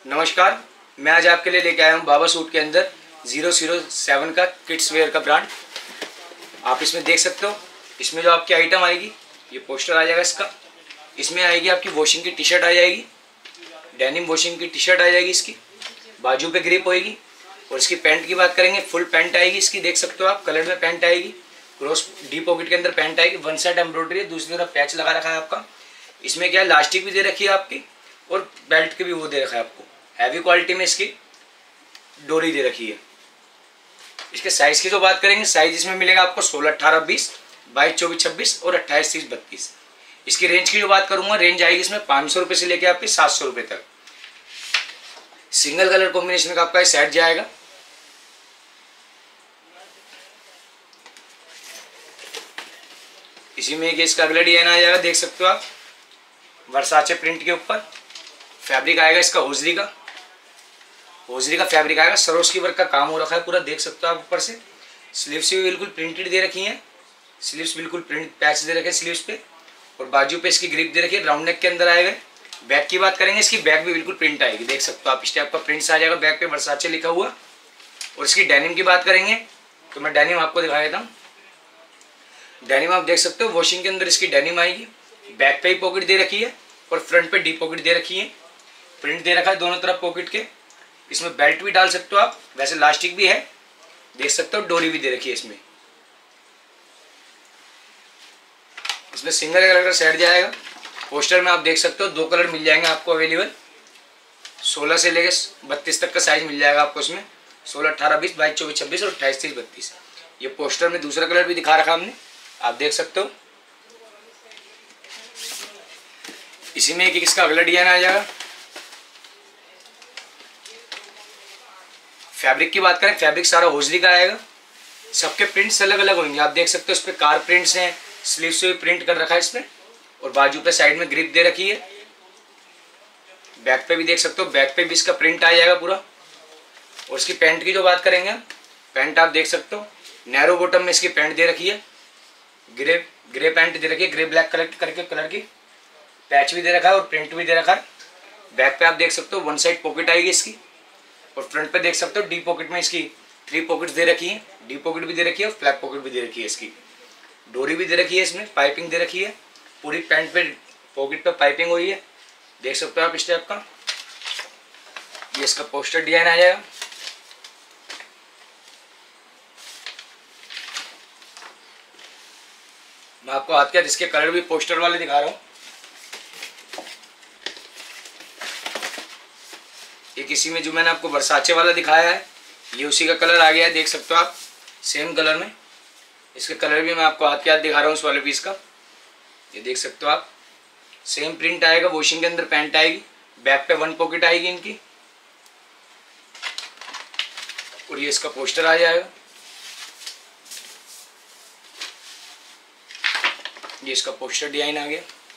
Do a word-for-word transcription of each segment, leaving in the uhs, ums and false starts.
नमस्कार, मैं आज आपके लिए लेके आया हूँ बाबा सूट के अंदर ज़ीरो ज़ीरो सेवन का किड्स वेयर का ब्रांड। आप इसमें देख सकते हो, इसमें जो आपकी आइटम आएगी ये पोस्टर आ जाएगा इसका। इसमें आएगी आपकी वॉशिंग की टी शर्ट आ जाएगी, डेनिम वॉशिंग की टी शर्ट आ जाएगी इसकी, बाजू पे ग्रिप होएगी। और इसकी पैंट की बात करेंगे, फुल पैंट आएगी इसकी, देख सकते हो आप कलर में पैंट आएगी, क्रॉस डी पॉकेट के अंदर पैंट आएगी, वन साइड एम्ब्रॉयडरी है, दूसरी तरफ पैच लगा रखा है आपका। इसमें क्या है, लास्टिक भी दे रखी है आपकी और बेल्ट की भी वो दे रखा है आपको। हैवी क्वालिटी में इसकी डोरी दे रखी है। इसके साइज की तो बात करेंगे, साइज इसमें मिलेगा आपको सोलह अठारह बीस, बाईस चौबीस छब्बीस और अट्ठाईस तीस बत्तीस। इसकी रेंज की जो बात करूंगा, रेंज आएगी इसमें पाँच सौ रुपये से लेकर आपके सात सौ रुपये तक। सिंगल कलर कॉम्बिनेशन का आपका सेट जाएगा। इसी में इसका अगला डिजाइन आ जाएगा, देख सकते हो आप, वर्साचे प्रिंट के ऊपर। फैब्रिक आएगा इसका होजरी का, होजरी का फैब्रिक आएगा, सरोस्की वर्क का काम हो रखा है पूरा, देख सकते हो आप ऊपर से। स्लीव्स भी बिल्कुल प्रिंटेड दे रखी हैं, स्लीव्स बिल्कुल प्रिंट पैच दे रखे हैं स्लीव्स पे, और बाजू पे इसकी ग्रिप दे रखी है, राउंड नेक के अंदर आएगा। बैक की बात करेंगे, इसकी बैक भी बिल्कुल प्रिंट आएगी, देख सकते हो आप, इस टाइप का प्रिंट्स आ जाएगा बैक पे, वर्साचे लिखा हुआ। और इसकी डेनिम की बात करेंगे तो मैं डेनिम आपको दिखा देता हूँ। डेनिम आप देख सकते हो, वॉशिंग के अंदर इसकी डेनिम आएगी, बैक पे ही पॉकेट दे रखी है और फ्रंट पे डी पॉकेट दे रखी है, प्रिंट दे रखा है दोनों तरफ पॉकेट के। इसमें बेल्ट भी डाल सकते हो आप, वैसे लास्टिक भी है, देख सकते हो, डोरी भी दे रखी है इसमें। इसमें सिंगल कलर का सेट जाएगा। पोस्टर में आप देख सकते हो दो कलर मिल जाएंगे आपको अवेलेबल, सोलह से लेकर बत्तीस तक का साइज मिल जाएगा आपको इसमें, सोलह अठारह बीस बाईस चौबीस छब्बीस और अट्ठाईस तीस बत्तीस। ये पोस्टर में दूसरा कलर भी दिखा रखा हमने, आप देख सकते हो। इसी में एक इसका अगला डिजाइन आ जाएगा। फैब्रिक की बात करें, फैब्रिक सारा होजरी का आएगा, सबके प्रिंट्स अलग अलग होंगे, आप देख सकते हो। इस पे कार प्रिंट्स हैं, स्लीव से भी प्रिंट कर रखा है इसमें, और बाजू पे साइड में ग्रिप दे रखी है। बैक पे भी देख सकते हो, बैक पे भी इसका प्रिंट आ जाएगा पूरा। और इसकी पैंट की जो बात करेंगे, पैंट आप देख सकते हो, नैरो बॉटम में इसकी पैंट दे रखी है, ग्रे ग्रे पैंट दे रखी है, ग्रे ब्लैक कलर करके कलर की, पैच भी दे रखा है और प्रिंट भी दे रखा है। बैक पे आप देख सकते हो वन साइड पॉकेट आएगी इसकी, और फ्रंट पे देख सकते हो डी पॉकेट में इसकी थ्री पॉकेट्स दे रखी हैं, डी पॉकेट भी दे रखी है और फ्लैग पॉकेट भी दे रखी है। इसकी डोरी भी दे रखी है, इसमें पाइपिंग दे रखी है, पूरी पैंट पे पॉकेट पे पाइपिंग हुई है, देख सकते हो आप इस टाइप का। ये इसका पोस्टर डिजाइन आ जाएगा। मैं आपको हाथ के हाथ इसके कलर भी पोस्टर वाले दिखा रहा हूँ। एक इसी में जो मैंने आपको वर्साचे वाला दिखाया है, ये उसी का कलर आ गया है, देख सकते हो आप, सेम कलर में। इसके कलर भी मैं आपको हाथ के हाथ दिखा रहा हूँ उस वाले पीस का, ये देख सकते हो आप। सेम प्रिंट आएगा, वॉशिंग के अंदर पैंट आएगी, बैक पे वन पॉकेट आएगी इनकी, और ये इसका पोस्टर आ जाएगा। ये इसका पोस्टर डिजाइन आ गया।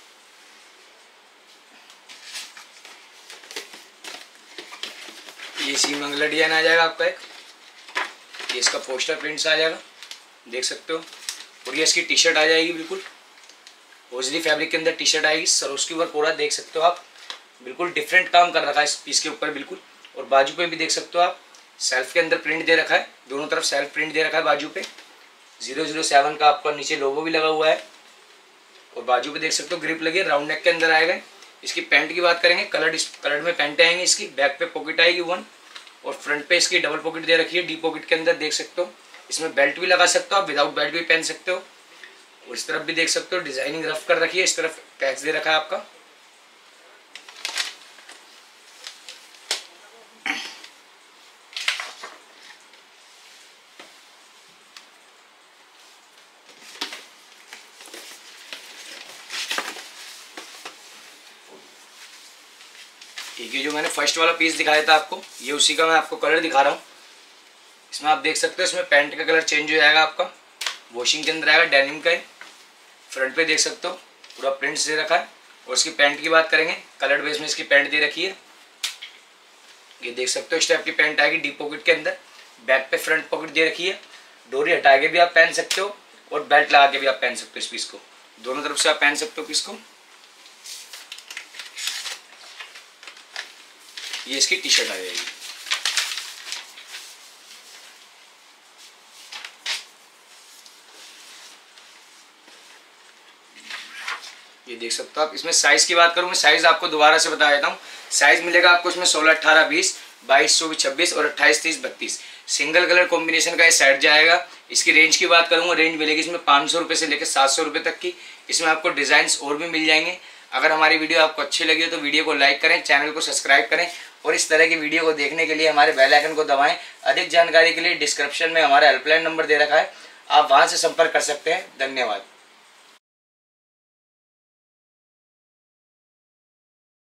ये सी मंगला डिजाइन आ जाएगा आपका एक, ये इसका पोस्टर प्रिंट्स आ जाएगा, देख सकते हो। और ये इसकी टी शर्ट आ जाएगी, बिल्कुल होजरी फैब्रिक के अंदर टी शर्ट आएगी, सरोस्की वर्क हो रहा है, देख सकते हो आप, बिल्कुल डिफरेंट काम कर रखा है इस पीस के ऊपर बिल्कुल। और बाजू पे भी देख सकते हो आप, सेल्फ के अंदर प्रिंट दे रखा है, दोनों तरफ सेल्फ प्रिंट दे रखा है बाजू पे। जीरो जीरो सेवन का आपका नीचे लोगो भी लगा हुआ है, और बाजू पे देख सकते हो ग्रिप लगी है, राउंड नेक के अंदर आएगा। इसकी पैंट की बात करेंगे, कलर कलर में पैंट आएंगे इसकी, बैक पे पॉकेट आएगी वन, और फ्रंट पे इसकी डबल पॉकेट दे रखी है, डी पॉकेट के अंदर देख सकते हो। इसमें बेल्ट भी लगा सकते हो आप, विदाउट बेल्ट भी पहन सकते हो। और इस तरफ भी देख सकते हो डिजाइनिंग रफ कर रखी है, इस तरफ पैच दे रखा है आपका। ये जो मैंने फर्स्ट वाला पीस दिखाया था आपको, ये उसी का मैं आपको कलर दिखा रहा हूँ। इसमें आप देख सकते हो, इसमें पैंट का कलर चेंज हो जाएगा आपका, वॉशिंग के अंदर आएगा, डेनिम का है। फ्रंट पे देख सकते हो पूरा प्रिंट्स दे रखा है। और इसकी पैंट की बात करेंगे, कलर बेस में इसकी पैंट दे रखी है, ये देख सकते हो इस टाइप की पैंट आएगी डी पॉकेट के अंदर, बैक पे फ्रंट पॉकेट दे रखी है। डोरी हटा के भी आप पहन सकते हो और बेल्ट लगा के भी आप पहन सकते हो इस पीस को, दोनों तरफ से आप पहन सकते हो पीस को। ये इसकी टी शर्ट आ जाएगी। ये देख सकते हो आप। इसमें साइज़ की बात करूँ मैं, साइज़ आपको दोबारा से बता देता हूँ। साइज़ मिलेगा आपको इसमें सोलह अट्ठारह बीस, बाईस चौबीस छब्बीस और अट्ठाईस तीस बत्तीस। सिंगल कलर कॉम्बिनेशन का ये सेट जाएगा। इसकी रेंज की बात करूँगा, रेंज मिलेगी इसमें पाँच सौ रुपये से लेकर सात सौ रुपये तक की। इसमें आपको डिज़ाइंस और भी मिल जाएंगे। अगर हमारी वीडियो आपको अच्छी लगी हो तो वीडियो को लाइक करें, चैनल को सब्सक्राइब करें और इस तरह की वीडियो को देखने के लिए हमारे बेल आइकन को दबाएं। अधिक जानकारी के लिए डिस्क्रिप्शन में हमारा हेल्पलाइन नंबर दे रखा है, आप वहाँ से संपर्क कर सकते हैं। धन्यवाद।